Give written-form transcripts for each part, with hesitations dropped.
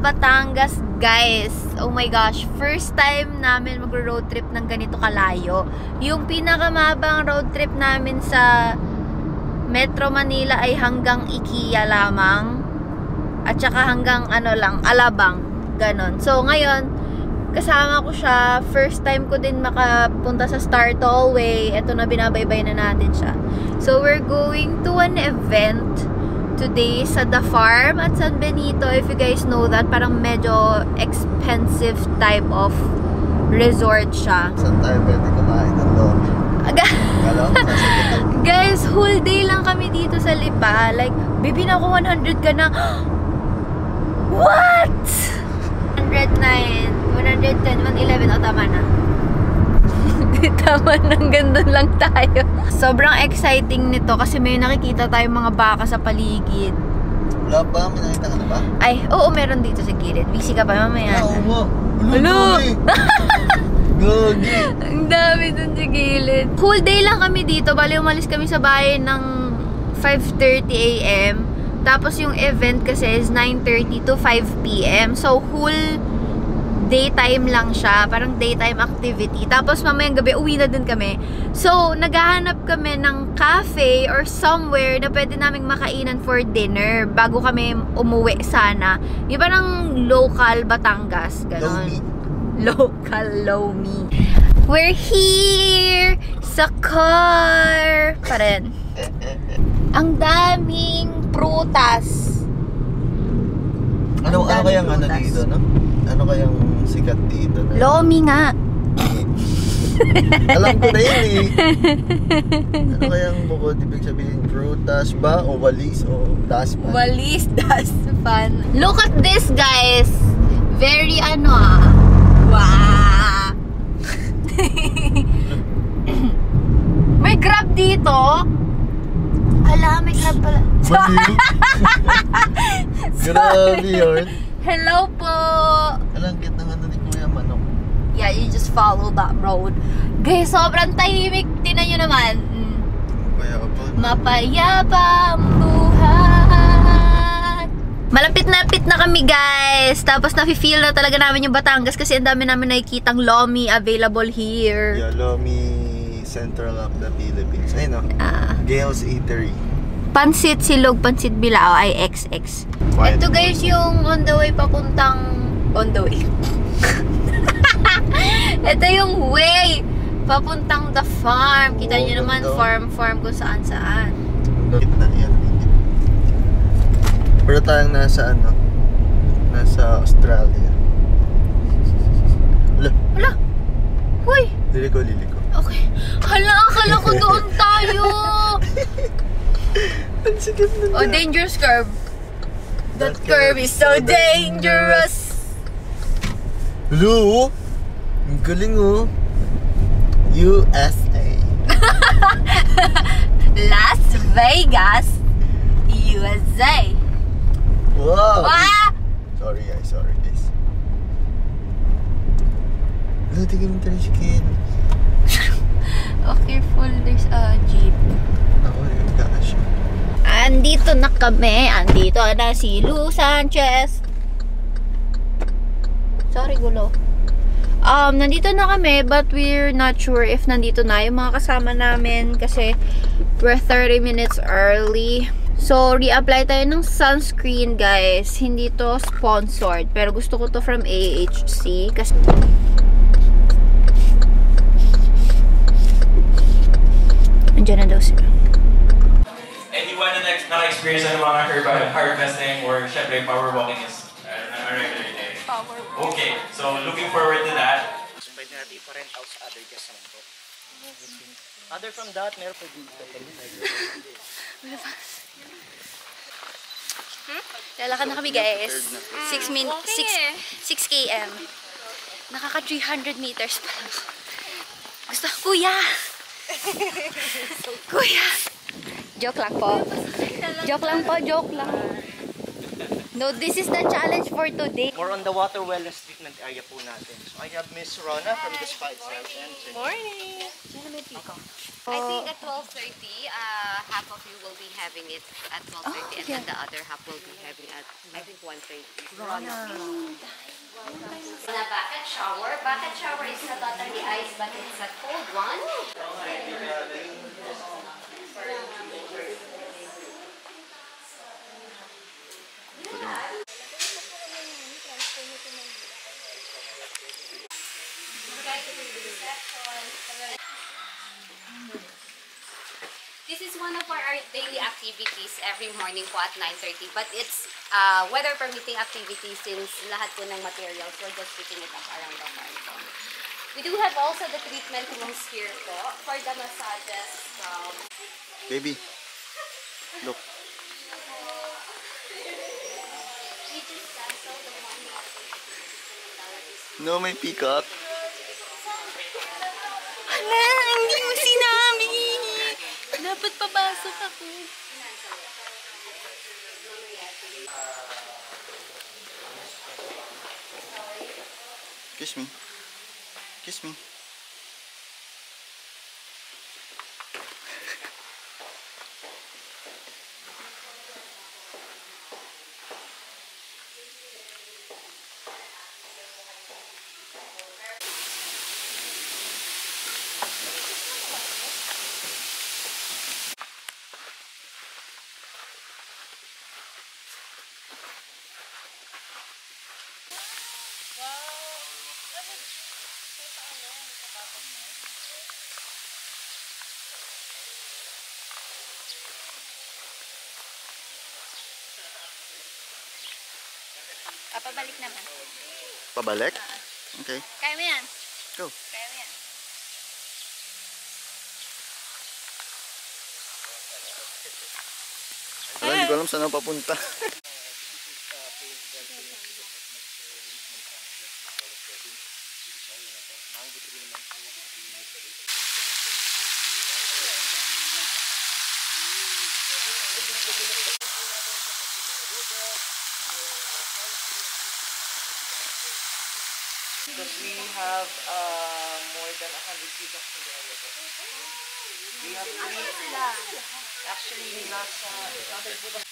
Batangas, guys. Oh my gosh, first time namin mag-road trip ng ganito kalayo. Yung pinakamabang road trip namin sa Metro Manila ay hanggang IKEA lamang. At saka hanggang ano lang, Alabang. Ganon. So ngayon, kasama ko siya. First time ko din makapunta sa Star Tollway. Ito na, binabaybay na natin siya. So we're going to an event today sa The Farm at San Benito. If you guys know that, parang medyo expensive type of resort siya. Saan tayo pwede kumain ng lomi? Guys, whole day lang kami dito sa Lipa. Like, baby na ako 100 ka na. What? 109, 110, 111. O, tama na. Tama na, ganda lang tayo. Sobrang exciting nito kasi may nakikita tayong mga baka sa paligid. Wala ba? May nakita ka na ba? Ay, oo, meron dito sa gilid. Busy ka pa mamaya. Oo mo. Hello! Gogi! Ang dami dun sa gilid. Whole day lang kami dito. Bali, umalis kami sa bahay ng 5:30 AM. Tapos yung event kasi is 9:30 to 5 PM. So, whole daytime lang siya. Parang daytime activity. Tapos mamayang gabi, uwi na din kami. So, naghahanap kami ng cafe or somewhere na pwede naming makainan for dinner bago kami umuwi sana. Yung parang local Batangas. Ganon. Local Lomi. We're here sa car. Pa rin. Ang daming prutas. Ano kayang ano dito, no? Ano kayang sikat dito? Lomi nga. Alam ko na yun eh. Ano kayang bukod? Ibig sabihin, prutas ba? O walis? O daspan? Walis, daspan. Look at this, guys. Very ano Wow. May crab dito. Hala, may crab pala. Grabe yun. Hello po. Alang kit ng ano ni Kuya Manok. Yeah, you just follow that road. Guys, sobrang tahimik. Tingnan nyo naman. Mapayapa ang buhay. Malapit-napit na kami, guys. Tapos nafe-feel na talaga namin yung Batangas kasi ang dami namin nakikitang lomi available here. Yeah, Lomi Central of the Philippines. Ayun o. Gale's Eatery. Pansit Silog, Pansit Bilao ay XX. Ito guys yung on the way papuntang on the way. Ito yung way papuntang The Farm. Kita nyo naman farm kung saan. Gitna yan. Pero tayong nasa ano? Nasa Australia. Hala! Huy! Liliko. Okay. Hala, akala ko doon tayo. Ang sigit na. Oh, dangerous curve. That curve is so dangerous. Hello? Ang galing oh. USA. Las Vegas, USA. Wow! Ah! Sorry guys. Hello, tingin mo tricycle. Oh, careful, there's a jeep. Ako, yung gosh. Andito na kami. Andito na si Lou Sanchez. Sorry, gulo. Nandito na kami, but we're not sure if nandito na yung mga kasama namin kasi we're 30 minutes early. So, re-apply tayo ng sunscreen, guys. Hindi to sponsored, pero gusto ko to from AHC kasi andiyan na daw sila. Anyone na naka-experience ng mga harvesting or syempre power walking is a regular day? Power walking. Okay, so looking forward to that. Pwede natin i-rent out sa other guests naman po. Other from that, meron po dito. Lalakad na kami, guys. 6 km. Nakaka 300 meters pa lang. Gusto, kuya! Kuya! Joke lang po. Joke lang. No, this is the challenge for today. More on the water wellness treatment area po natin. So I have Miss Rona from the Spa itself. Morning! po. I think at 12:30, half of you will be having it at 12:30 and then the other half will be having at, I think, 1:30. The bucket shower. Bucket shower is not totally ice, but it's a cold one. This is one of our daily activities every morning po at 9:30. But it's weather permitting activity since lahat po ng materials, we're just picking it up around the farm po. We do have also the treatment rooms here po for the massages from... Baby, look. We just cancel the morning activity. No, may peacock. Hala, hindi mo sinabi. Dapat papasok ako. Kiss me. Kiss me. Pabalik naman. Pabalik? Okay. Kaya mo yan. Go. Kaya mo yan. Wala, hindi ko alam saan ako papunta. Because we have more than 100 peacocks in the area. We have three. Actually, nasa other bukas.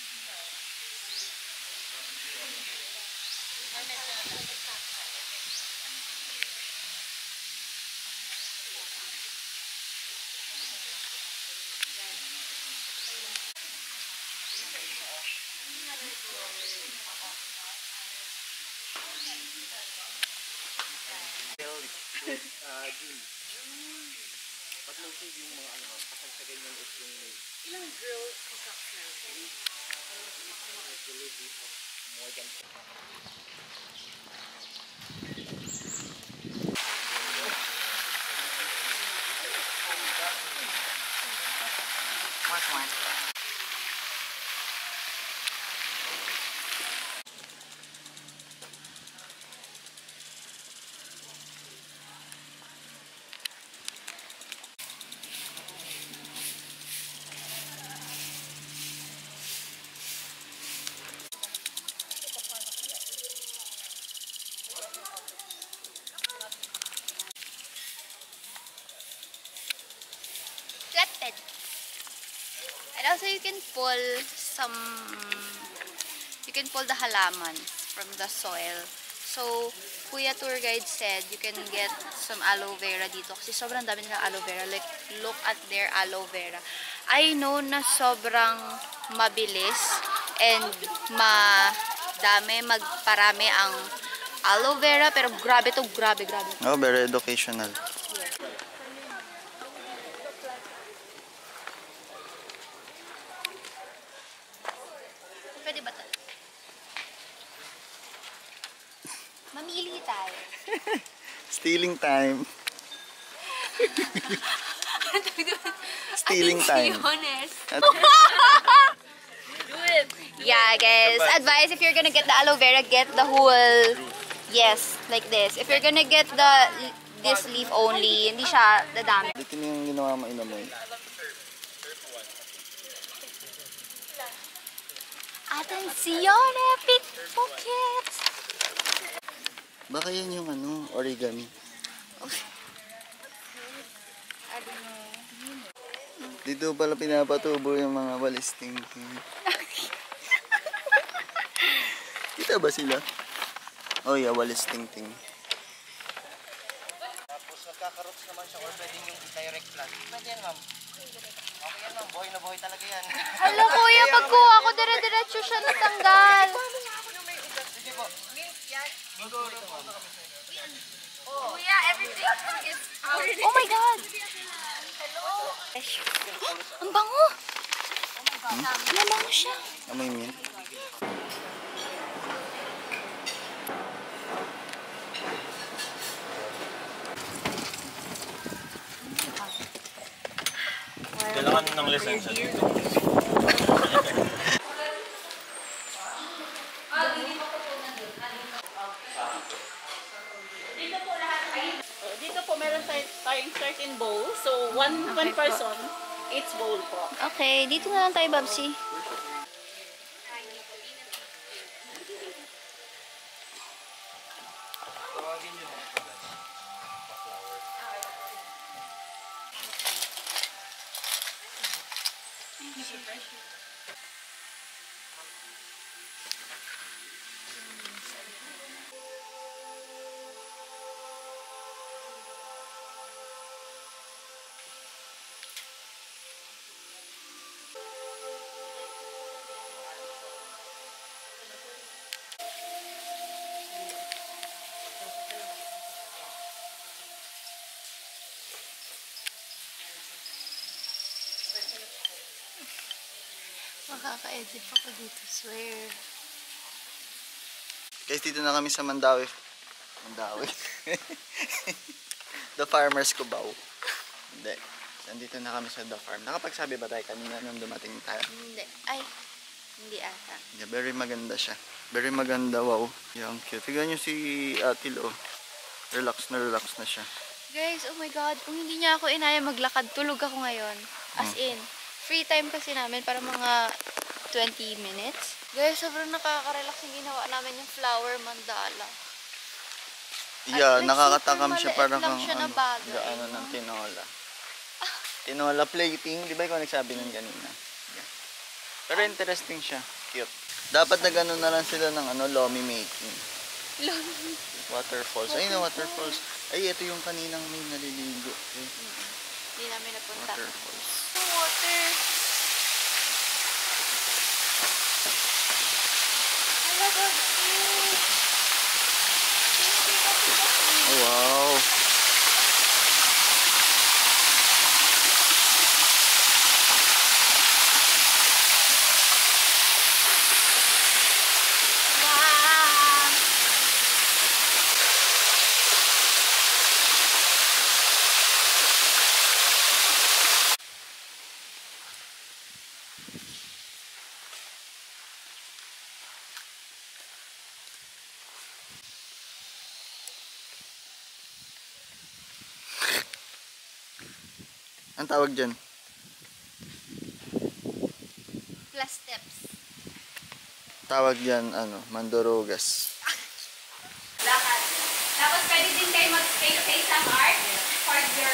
Patlusig yung mga ano, kasagsagan yun is yung... Ilang girls peacocks na? I believe we have more than... Mark. Flatbed. And also you can pull the halaman from the soil. So, Kuya Tour Guide said you can get some aloe vera dito kasi sobrang dami nilang aloe vera. Like, look at their aloe vera. I know na sobrang mabilis and magparami ang aloe vera, pero grabe to, grabe. Oh, very educational. Pwede ba ito? Mamili tayo. Stealing time. Stealing time. Honest. At Do it. Yeah, guys. Advice, if you're gonna get the aloe vera, get the whole... Yes, like this. If you're gonna get this leaf only, hindi siya dadami. dito yung ginawa mo inamoy. Attenzione, pickpocket! Baka yan yung ano, origami. I don't know. Dito pala pinapatubo yung mga walis tingting. Kita ba sila? Oh yeah, walis tingting. Tapos nagkakarots naman siya or pwedeng yung direct plant. Pwede yan, ma'am. Okay yan, ma'am. Buhay na buhay talaga yan. Hala kuya, pag kuha ko, dire-diretso siya natanggal. Sige po. Kuya, everything is out. Oh my God! Ang bango! Ang bango siya. Amoy mint. Kailangan ng lisensya dito. Dito po meron tayong certain bowl. So, one person, each bowl po. Okay, dito na lang tayo, Babsi. Makaka-edit ako dito, swear. Guys, dito na kami sa Mandawi. Mandawi. The Farmers Cubao. Hindi. Nandito na kami sa The Farm. Nakapagsabi ba tayo kanina nung dumating tayo? Hindi. Ay, hindi ata. Yeah, very maganda siya. Very maganda, wow. Yung cute. Tignan nyo si Atil, oh. Relax na siya. Guys, oh my God. Kung hindi niya ako inaya maglakad, tulog ako ngayon. As in, free time kasi namin para mga 20 minutes. Guys, sobrang nakaka-relax yung ginawa namin yung flower mandala. Yeah, Like, nakakatakam super siya maliit parang lang siya na bagay. gaano ng tinola. Tinola plating, di ba ikaw nagsabi nun kanina? Yeah. Pero interesting siya, cute. Dapat na gano'n na lang sila ng lomi making. Lomi. Waterfalls. Ayun na, waterfalls. Ay, ito yung kaninang may naliligo. Okay. Hindi namin napunta. Waterfalls. Water. Hala, Babsi. Oh, wow. Wow. Ang tawag dyan? Plus steps. Tawag dyan, mandorogas. Lakad. Tapos pwede din kayo mag-stay sa art for your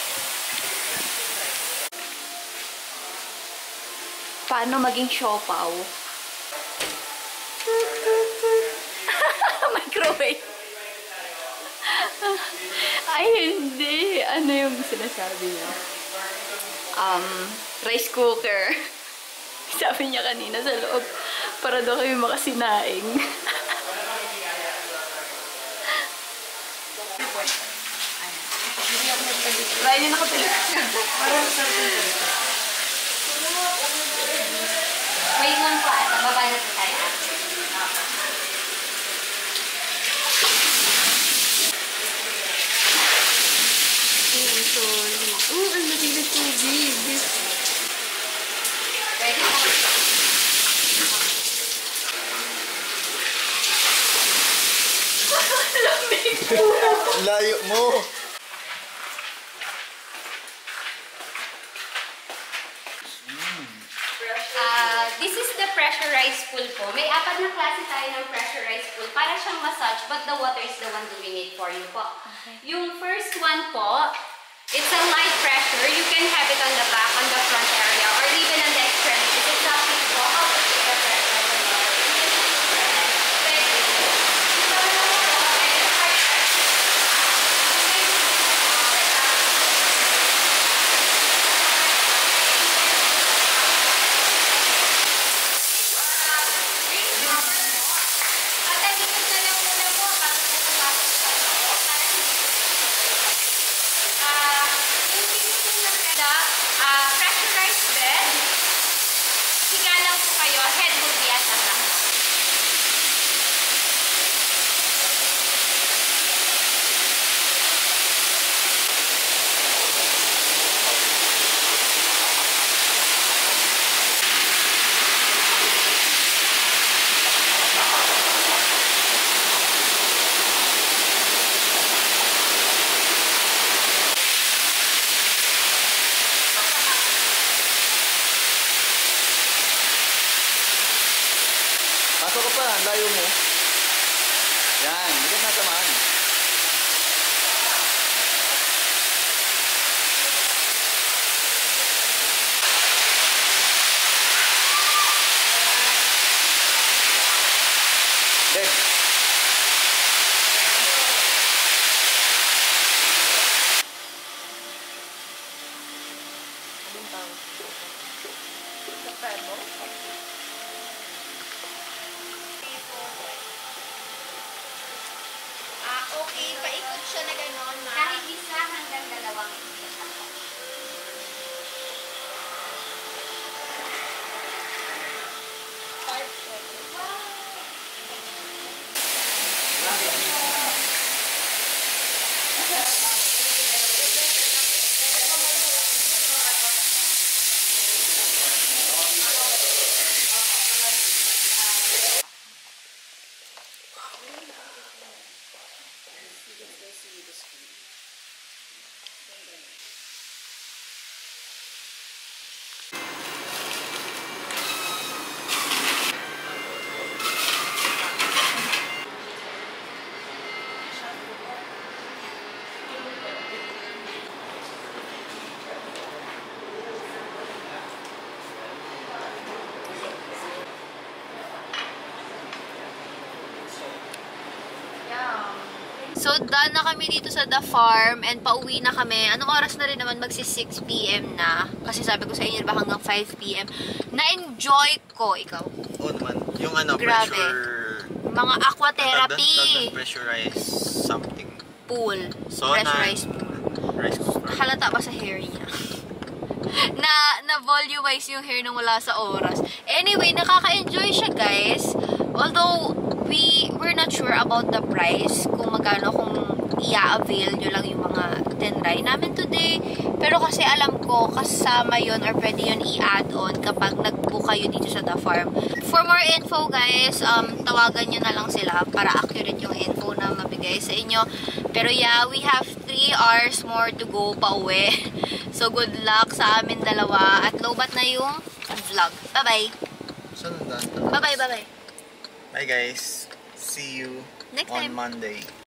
Paano maging siopaw? Microwave. Ay, hindi. Ano yung sinasabi niya? Rice cooker. Sabi niya kanina sa loob, para daw kami makasinaing. Ryan yung nakapilip. Wait lang po at bababa na po tayo. Oh, ang laki na tubig. Ready na. Layo mo! This is the pressurized pool po. May apat na klase tayo ng pressurized pool. Para siyang massage, but the water is the one doing it for you po. Okay. Yung first one po, It's a light pressure. You can have it on the back, on the front area, or even on the extremities. It's up to you how to put the pressure. Pressurized bed. Higa lang po kayo. Head will be at the back. Pasok ka pa, ang layo mo. Yan, hindi ka natamaan. Dead. Okay, paikot siya na gano'n, ma. Kahit isa hanggang dalawang So, done na kami dito sa The Farm and pauwi na kami. Anong oras na rin naman? Magsi 6 p.m. na. Kasi sabi ko sa inyo, ba hanggang 5 p.m. Na-enjoy ko. Ikaw? Oo naman. Yung ano, Grabe. pressure... Mga aquatherapy. Pressurized something. Pool. Sauna. Pressurized pool. Rice cooker. Halata ba sa hair niya? na-volumize yung hair nung wala sa oras. Anyway, nakaka-enjoy siya, guys. Although, we're not sure about the price. Kung magkano, kung i-avail nyo lang yung mga tinry namin today. Pero kasi alam ko, kasama yun or pwede yun i-add on kapag nag-book kayo dito sa The Farm. For more info, guys, tawagan nyo na lang sila para accurate yung info na mabigay sa inyo. Pero yeah, we have 3 hours more to go pa uwi. So, good luck sa amin dalawa. At lobat na yung vlog. Bye-bye. Saan ang daan? Bye-bye, bye-bye. Bye guys. See you Next on time. Monday.